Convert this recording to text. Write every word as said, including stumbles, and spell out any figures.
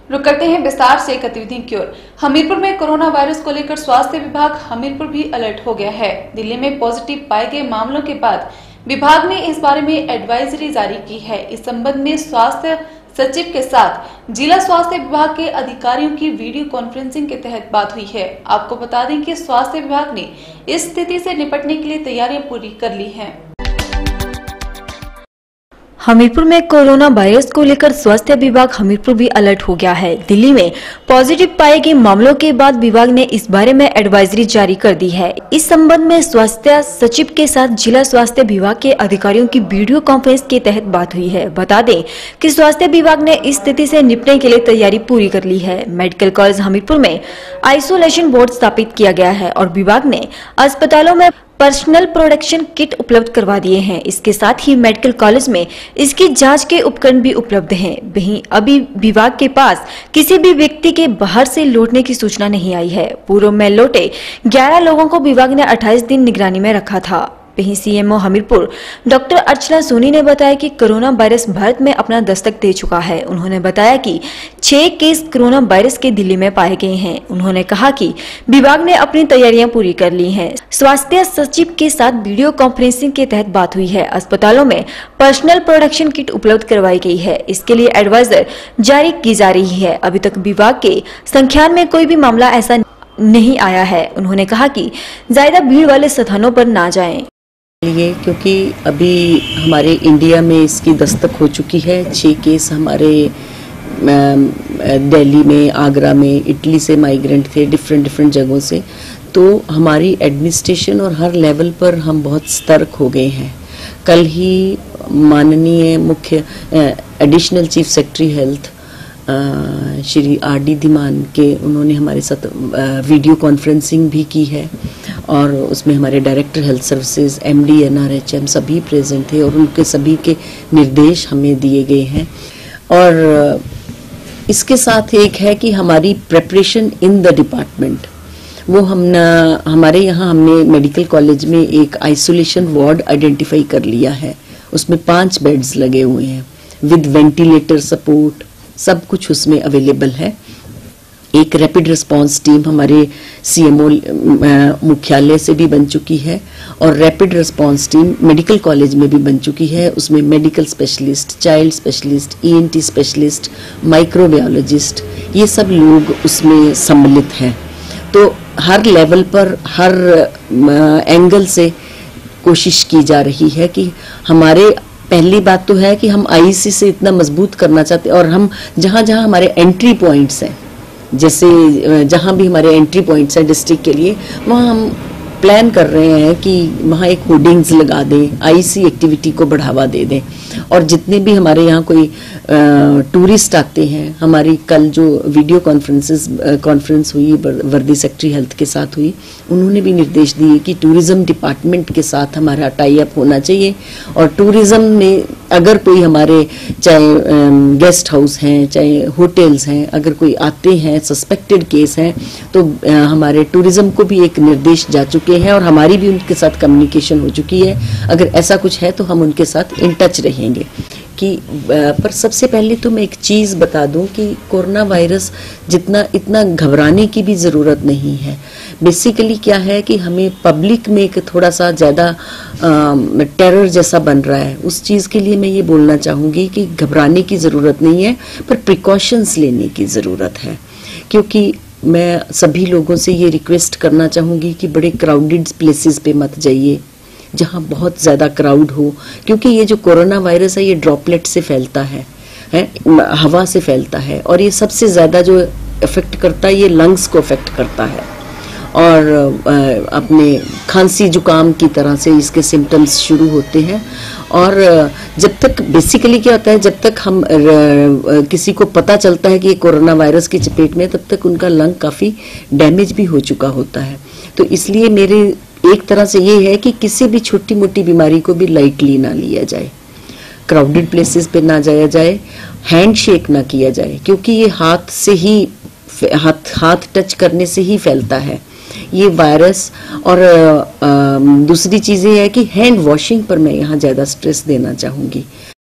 रुक करते हैं विस्तार से गतिविधि की ओर। हमीरपुर में कोरोना वायरस को लेकर स्वास्थ्य विभाग हमीरपुर भी अलर्ट हो गया है। दिल्ली में पॉजिटिव पाए गए मामलों के बाद विभाग ने इस बारे में एडवाइजरी जारी की है। इस संबंध में स्वास्थ्य सचिव के साथ जिला स्वास्थ्य विभाग के अधिकारियों की वीडियो कॉन्फ्रेंसिंग के तहत बात हुई है। आपको बता दें कि स्वास्थ्य विभाग ने इस स्थिति से निपटने के लिए तैयारियां पूरी कर ली हैं। हमीरपुर में कोरोना वायरस को लेकर स्वास्थ्य विभाग हमीरपुर भी अलर्ट हो गया है। दिल्ली में पॉजिटिव पाए गए मामलों के बाद विभाग ने इस बारे में एडवाइजरी जारी कर दी है। इस संबंध में स्वास्थ्य सचिव के साथ जिला स्वास्थ्य विभाग के अधिकारियों की वीडियो कॉन्फ्रेंस के तहत बात हुई है। बता दें कि स्वास्थ्य विभाग ने इस स्थिति से निपटने के लिए तैयारी पूरी कर ली है। मेडिकल कॉलेज हमीरपुर में आइसोलेशन बोर्ड स्थापित किया गया है और विभाग ने अस्पतालों में पर्सनल प्रोटेक्शन किट उपलब्ध करवा दिए हैं। इसके साथ ही मेडिकल कॉलेज में इसकी जांच के उपकरण भी उपलब्ध हैं। वहीं अभी विभाग के पास किसी भी व्यक्ति के बाहर से लौटने की सूचना नहीं आई है। पूर्व में लौटे ग्यारह लोगों को विभाग ने अट्ठाईस दिन निगरानी में रखा था। वहीं सीएमओ हमीरपुर डॉक्टर अर्चना सोनी ने बताया कि कोरोना वायरस भारत में अपना दस्तक दे चुका है। उन्होंने बताया कि छह केस कोरोना वायरस के दिल्ली में पाए गए हैं। उन्होंने कहा कि विभाग ने अपनी तैयारियां पूरी कर ली हैं। स्वास्थ्य सचिव के साथ वीडियो कॉन्फ्रेंसिंग के तहत बात हुई है। अस्पतालों में पर्सनल प्रोटेक्शन किट उपलब्ध करवाई गई है। इसके लिए एडवाइजर जारी की जा रही है। अभी तक विभाग के संख्यान में कोई भी मामला ऐसा नहीं आया है। उन्होंने कहा कि ज्यादा भीड़ वाले स्थानों पर ना जाएं। लिए क्योंकि अभी हमारे इंडिया में इसकी दस्तक हो चुकी है। छह केस हमारे दिल्ली में, आगरा में, इटली से माइग्रेंट थे, डिफरेंट डिफरेंट जगहों से। तो हमारी एडमिनिस्ट्रेशन और हर लेवल पर हम बहुत सतर्क हो गए हैं। कल ही माननीय मुख्य additional chief secretary health Shri R D Dhiman के उन्होंने हमारे साथ वीडियो कॉन्फ्रेंसिंग भी की है और उसमें हमारे director health services, MD, NRHM सभी प्रेजेंट थे और उनके सभी के निर्देश हमें दिए गए हैं। और इसके साथ एक है कि हमारी प्रेपरेशन इन द डिपार्टमेंट, वो हम न, हमारे यहाँ हमने मेडिकल कॉलेज में एक आइसोलेशन वार्ड आइडेंटिफाई कर लिया है। उसमें पांच बेड्स लगे हुए हैं विद वेंटिलेटर सपोर्ट, सब कुछ उसमें अवेलेबल है। एक रैपिड रिस्पांस टीम हमारे सीएमओ मुख्यालय से भी बन चुकी है और rapid response team medical college में भी बन चुकी है। उसमें medical specialist, child specialist, ENT specialist, microbiologist, ये सब लोग उसमें सम्मिलित हैं। तो हर लेवल पर, हर एंगल से कोशिश की जा रही है कि हमारे पहली बात तो है कि हम आईसी से इतना मजबूत करना चाहते हैं और हम जहाँ जहाँ हमारे एंट्री पॉइंट्स हैं, जैसे जहाँ भी हमारे एंट्री पॉइंट्स हैं डिस्ट्रिक्ट के लिए, वहाँ हम प्लान कर रहे हैं कि वहाँ एक होर्डिंग्स लगा दें, आईसी एक्टिविटी को बढ़ावा दे दें। और जितने भी हमारे यहाँ कोई टूरिस्ट आते हैं, हमारी कल जो वीडियो कॉन्फ्रेंसेस कॉन्फ्रेंस हुई वर्दी सेक्रेटरी हेल्थ के साथ हुई, उन्होंने भी निर्देश दिए कि टूरिज्म डिपार्टमेंट के साथ हमारा टाई अप होना चाहिए। और टूरिज्म में अगर कोई हमारे चाहे गेस्ट हाउस हैं, चाहे होटल्स हैं, अगर कोई आते हैं, सस्पेक्टेड केस हैं, तो हमारे टूरिज्म को भी एक निर्देश जा चुके हैं और हमारी भी उनके साथ कम्युनिकेशन हो चुकी है। अगर ऐसा कुछ है तो हम उनके साथ इन टच रहेंगे। कि पर सबसे पहले तो मैं एक चीज़ बता दूं कि कोरोना वायरस जितना इतना घबराने की भी ज़रूरत नहीं है। बेसिकली क्या है कि हमें पब्लिक में एक थोड़ा सा ज़्यादा टेरर जैसा बन रहा है। उस चीज़ के लिए मैं ये बोलना चाहूँगी कि घबराने की ज़रूरत नहीं है, पर प्रिकॉशंस लेने की ज़रूरत है। क्योंकि मैं सभी लोगों से ये रिक्वेस्ट करना चाहूँगी कि बड़े क्राउडेड प्लेसेस पे मत जाइए जहाँ बहुत ज़्यादा क्राउड हो, क्योंकि ये जो कोरोना वायरस है ये ड्रॉपलेट से फैलता है, है हवा से फैलता है और ये सबसे ज़्यादा जो इफ़ेक्ट करता है ये लंग्स को इफ़ेक्ट करता है और अपने खांसी जुकाम की तरह से इसके सिम्टम्स शुरू होते हैं। और जब तक बेसिकली क्या होता है, जब तक हम किसी को पता चलता है कि ये कोरोना वायरस की चपेट में, तब तक उनका लंग काफ़ी डैमेज भी हो चुका होता है। तो इसलिए मेरे एक तरह से ये है कि किसी भी छोटी मोटी बीमारी को भी लाइटली ना लिया जाए, क्राउडेड प्लेसेस पे ना जाया जाए, हैंड शेक ना किया जाए, क्योंकि ये हाथ से ही हाथ हाथ टच करने से ही फैलता है ये वायरस। और आ, आ, दूसरी चीज़ ये है कि हैंड वॉशिंग पर मैं यहाँ ज़्यादा स्ट्रेस देना चाहूँगी।